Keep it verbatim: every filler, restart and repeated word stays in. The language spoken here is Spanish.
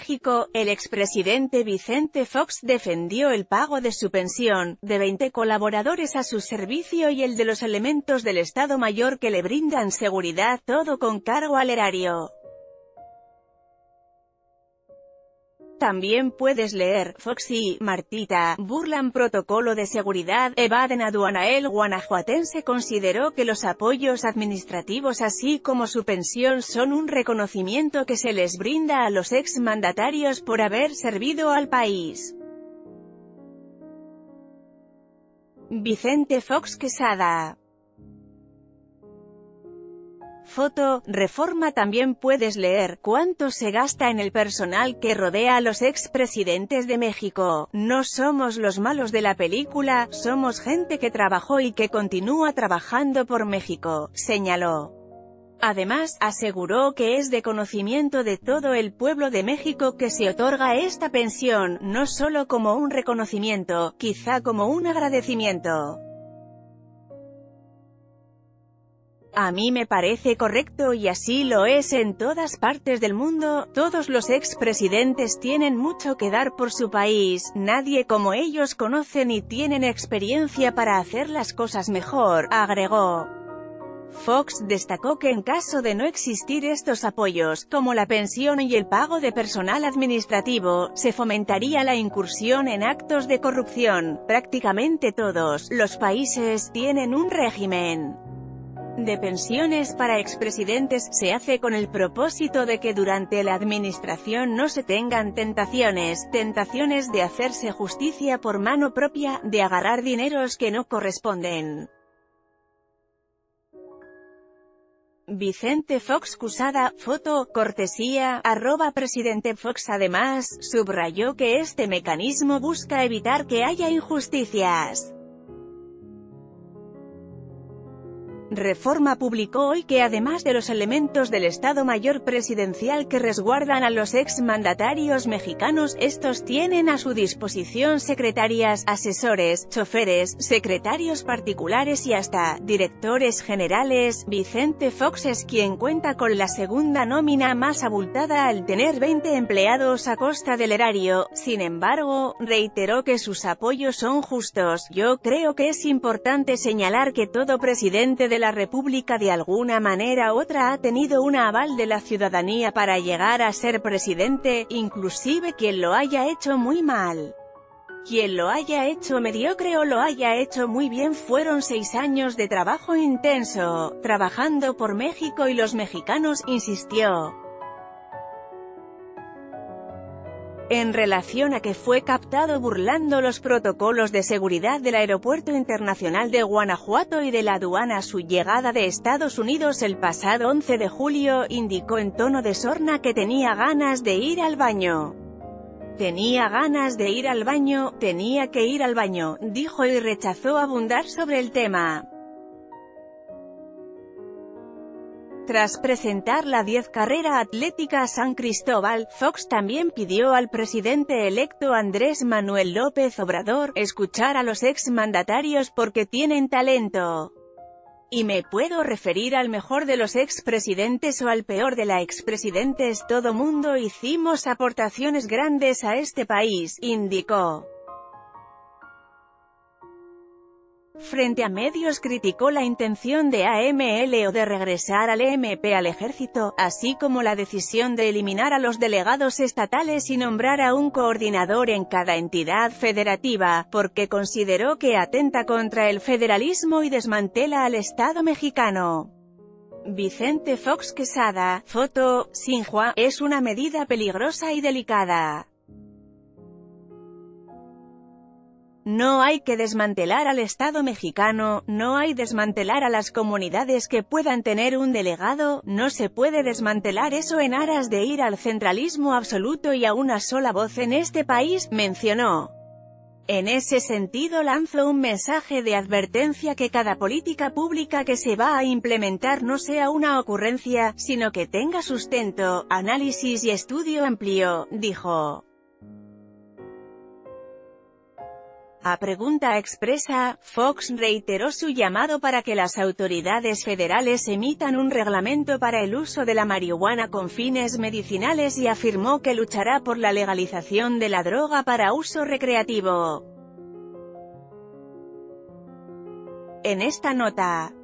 México, el expresidente Vicente Fox defendió el pago de su pensión, de veinte colaboradores a su servicio y el de los elementos del Estado Mayor que le brindan seguridad, todo con cargo al erario. También puedes leer, Fox y Martita, burlan protocolo de seguridad, evaden aduana. El guanajuatense consideró que los apoyos administrativos así como su pensión son un reconocimiento que se les brinda a los exmandatarios por haber servido al país. Vicente Fox Quesada. Foto, Reforma. También puedes leer, ¿cuánto se gasta en el personal que rodea a los expresidentes de México? No somos los malos de la película, somos gente que trabajó y que continúa trabajando por México, señaló. Además, aseguró que es de conocimiento de todo el pueblo de México que se otorga esta pensión, no solo como un reconocimiento, quizá como un agradecimiento. A mí me parece correcto y así lo es en todas partes del mundo. Todos los expresidentes tienen mucho que dar por su país, nadie como ellos conocen y tienen experiencia para hacer las cosas mejor, agregó. Fox destacó que en caso de no existir estos apoyos, como la pensión y el pago de personal administrativo, se fomentaría la incursión en actos de corrupción. Prácticamente todos los países tienen un régimen de pensiones para expresidentes, se hace con el propósito de que durante la administración no se tengan tentaciones, tentaciones de hacerse justicia por mano propia, de agarrar dineros que no corresponden. Vicente Fox Quesada, foto, cortesía, arroba presidente Fox. Además, subrayó que este mecanismo busca evitar que haya injusticias. Reforma publicó hoy que además de los elementos del Estado Mayor Presidencial que resguardan a los exmandatarios mexicanos, estos tienen a su disposición secretarias, asesores, choferes, secretarios particulares y hasta directores generales. Vicente Fox es quien cuenta con la segunda nómina más abultada al tener veinte empleados a costa del erario. Sin embargo, reiteró que sus apoyos son justos. Yo creo que es importante señalar que todo presidente de la República de alguna manera u otra ha tenido un aval de la ciudadanía para llegar a ser presidente, inclusive quien lo haya hecho muy mal. Quien lo haya hecho mediocre o lo haya hecho muy bien. Fueron seis años de trabajo intenso, trabajando por México y los mexicanos, insistió. En relación a que fue captado burlando los protocolos de seguridad del Aeropuerto Internacional de Guanajuato y de la aduana a su llegada de Estados Unidos el pasado once de julio, indicó en tono de sorna que tenía ganas de ir al baño. Tenía ganas de ir al baño, tenía que ir al baño, dijo y rechazó abundar sobre el tema. Tras presentar la diez carrera atlética a San Cristóbal, Fox también pidió al presidente electo Andrés Manuel López Obrador escuchar a los exmandatarios porque tienen talento. Y me puedo referir al mejor de los expresidentes o al peor de la expresidentes. Todo mundo hicimos aportaciones grandes a este país, indicó. Frente a medios criticó la intención de A M L O de regresar al M P al ejército, así como la decisión de eliminar a los delegados estatales y nombrar a un coordinador en cada entidad federativa, porque consideró que atenta contra el federalismo y desmantela al Estado mexicano. Vicente Fox Quesada, foto, Xinhua, es una medida peligrosa y delicada. No hay que desmantelar al Estado mexicano, no hay desmantelar a las comunidades que puedan tener un delegado, no se puede desmantelar eso en aras de ir al centralismo absoluto y a una sola voz en este país, mencionó. En ese sentido lanzó un mensaje de advertencia que cada política pública que se va a implementar no sea una ocurrencia, sino que tenga sustento, análisis y estudio amplio, dijo. A pregunta expresa, Fox reiteró su llamado para que las autoridades federales emitan un reglamento para el uso de la marihuana con fines medicinales y afirmó que luchará por la legalización de la droga para uso recreativo. En esta nota,